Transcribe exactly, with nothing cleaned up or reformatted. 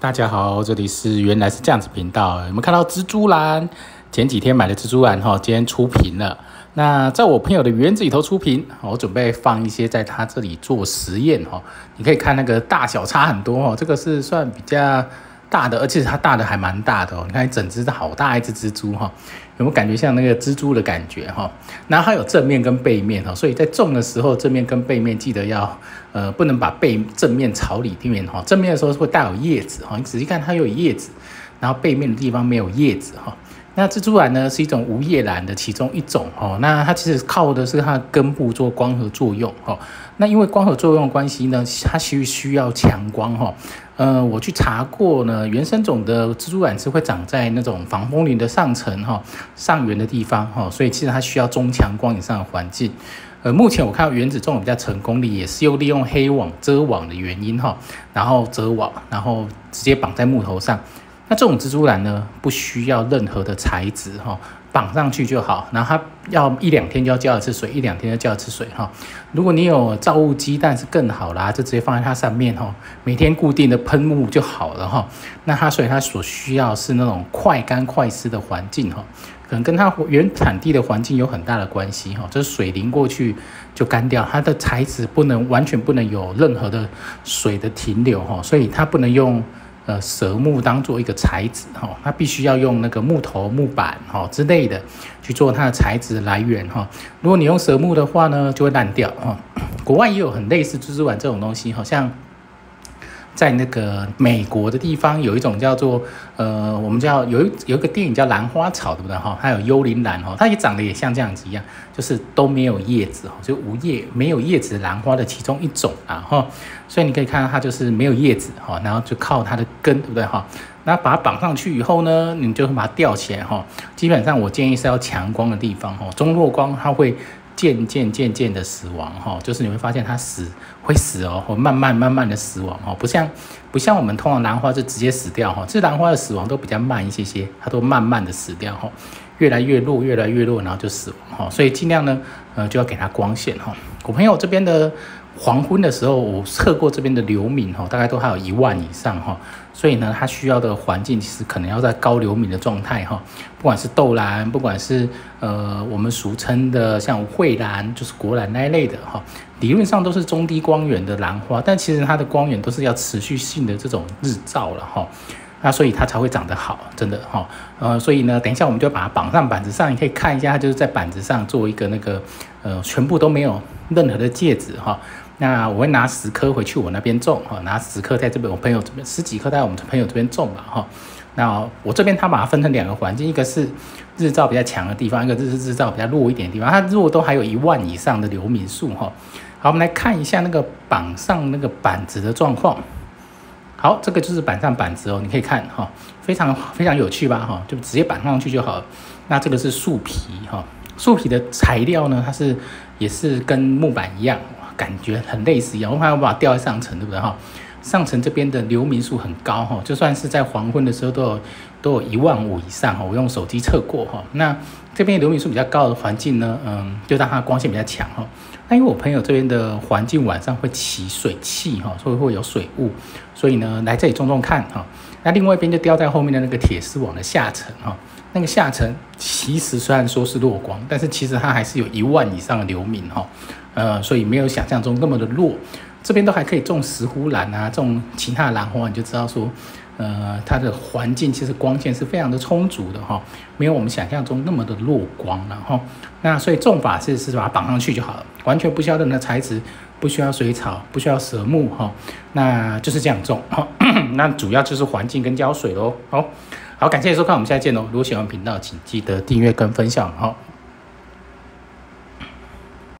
大家好，这里是原来是这样子频道。有没有看到蜘蛛篮？前几天买的蜘蛛篮哈，今天出瓶了。那在我朋友的园子里头出瓶，我准备放一些在他这里做实验哈。你可以看那个大小差很多哈，这个是算比较大的，而且它大的还蛮大的哦。你看整只好大一只蜘蛛哈，有没有感觉像那个蜘蛛的感觉哈？然后它有正面跟背面哈，所以在种的时候正面跟背面记得要呃不能把背正面朝里面哈，正面的时候会带有叶子哈，你仔细看它有叶子，然后背面的地方没有叶子哈。那蜘蛛兰呢是一种无叶兰的其中一种哦，那它其实靠的是它的根部做光合作用哦。那因为光合作用的关系呢，它需需要强光哈。呃，我去查过呢，原生种的蜘蛛兰是会长在那种防风林的上层哈、上缘的地方哈，所以其实它需要中强光以上的环境。呃，目前我看到原子种的比较成功的，也是又利用黑网遮网的原因哈，然后遮网，然后直接绑在木头上。那这种蜘蛛兰呢，不需要任何的材质哈，绑上去就好。然后它要一两天就要浇一次水，一两天就浇一次水哈。如果你有造物机，但是更好啦，就直接放在它上面哈，每天固定的喷雾就好了哈。那它所以它所需要是那种快干快湿的环境哈，可能跟它原产地的环境有很大的关系哈。就是水淋过去就干掉，它的材质不能完全不能有任何的水的停留哈，所以它不能用。呃，蛇木当做一个材质哈，它必须要用那个木头、木板哈之类的去做它的材质来源哈。如果你用蛇木的话呢，就会烂掉哈。国外也有很类似蜘蛛网这种东西，好像在那个美国的地方有一种叫做呃，我们叫有一有一个电影叫《兰花草》，对不对哈？它有幽灵兰哈，它也长得也像这样子一样，就是都没有叶子哈，就无叶没有叶子的兰花的其中一种啊哈。所以你可以看到它就是没有叶子哈，然后就靠它的根，对不对哈？那把它绑上去以后呢，你就把它吊起来哈。基本上我建议是要强光的地方哈，中弱光它会渐渐渐渐的死亡哈，就是你会发现它死会死哦，或慢慢慢慢的死亡哦，不像不像我们通常兰花就直接死掉哈，这兰花的死亡都比较慢一些些，它都慢慢的死掉哈，越来越弱越来越弱，然后就死亡哈，所以尽量呢呃就要给它光线哈。我朋友这边的黄昏的时候，我测过这边的流敏哈，大概都还有一万以上哈，所以呢，它需要的环境其实可能要在高流敏的状态哈，不管是豆兰，不管是呃我们俗称的像蕙兰，就是国兰那一类的哈，理论上都是中低光源的兰花，但其实它的光源都是要持续性的这种日照了哈。那所以它才会长得好，真的哈，呃，所以呢，等一下我们就把它绑上板子上，你可以看一下，它就是在板子上做一个那个，呃，全部都没有任何的介质哈。那我会拿十颗回去我那边种哈，拿十颗在这边我朋友这边十几颗在我们朋友这边种吧哈。那我这边它把它分成两个环境，一个是日照比较强的地方，一个是日照比较弱一点的地方，它弱都还有一万以上的流敏数哈。好，我们来看一下那个绑上那个板子的状况。好，这个就是板上板子哦，你可以看哈，非常非常有趣吧哈，就直接绑上去就好了。那这个是树皮哈，树皮的材料呢，它是也是跟木板一样，感觉很类似一样。我还要把它吊在上层，对不对哈？上层这边的流敏数很高哈，就算是在黄昏的时候都有都有一万五以上哈，我用手机测过哈。那这边流敏数比较高的环境呢，嗯，就让它光线比较强哈。那因为我朋友这边的环境晚上会起水汽哈，所以会有水雾，所以呢来这里种种看哈。那另外一边就吊在后面的那个铁丝网的下层哈，那个下层其实虽然说是弱光，但是其实它还是有一万以上的流敏哈，呃，所以没有想象中那么的弱。这边都还可以种石斛兰啊，种其他的兰花，你就知道说，呃，它的环境其实光线是非常的充足的哈，没有我们想象中那么的弱光了哈。那所以种法是是把它绑上去就好了，完全不需要任何材质，不需要水草，不需要蛇木哈，那就是这样种哈。那主要就是环境跟浇水咯。好，好，感谢收看，我们下次见喽。如果喜欢频道，请记得订阅跟分享哈。